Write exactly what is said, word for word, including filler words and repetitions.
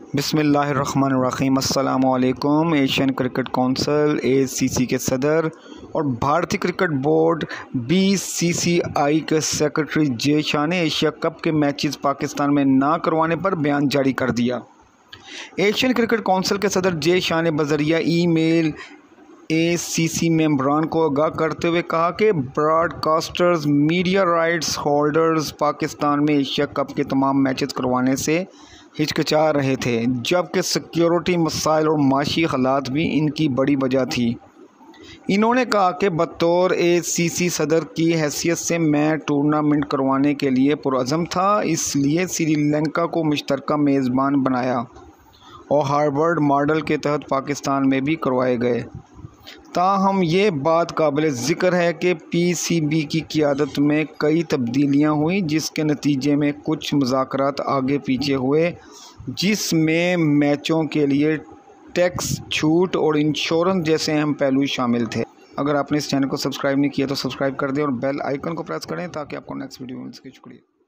بسم اللہ الرحمن الرحیم۔ السلام علیکم۔ Asian cricket council A C C کے صدر اور بھارتی cricket board B C C I کے سیکرٹری جے شاہ نے ایشیا کپ کے میچز پاکستان میں نہ کروانے پر بیان جاری کر دیا۔ ایشین کرکٹ کونسل کے صدر جے شاہ نے بذریعہ ای میل اے سی سی ممبران کو آگاہ کرتے ہوئے کہا کہ broadcasters media rights holders Pakistan میں ایشیا کپ کے تمام میچز کروانے سے ہچکچا رہے تھے، جبکہ سیکیورٹی مسائل اور معاشی حالات بھی ان کی بڑی وجہ تھی۔ انہوں نے کہا کہ بطور اے سی سی صدر کی حیثیت سے میں ٹورنامنٹ کروانے کے لیے پرعزم تھا، اس لیے سری لنکا کو مشترکہ میزبان بنایا اور ہارورڈ ماڈل کے تحت پاکستان میں بھی کروائے گئے۔ تاہم یہ بات قابل ذکر ہے کہ پی سی بی کی قیادت میں کئی تبدیلیاں ہوئیں، جس کے نتیجے میں کچھ مذاکرات آگے پیچھے ہوئے، جس میں میچوں کے لیے ٹیکس چھوٹ اور انشورنس جیسے اہم پہلو شامل تھے۔ اگر آپ نے اس چینل کو سبسکرائب نہیں کیا تو سبسکرائب کر دیں اور بیل آئیکن کو پریس کریں تاکہ آپ کو نیکسٹ ویڈیو مل سکے۔ شکریہ۔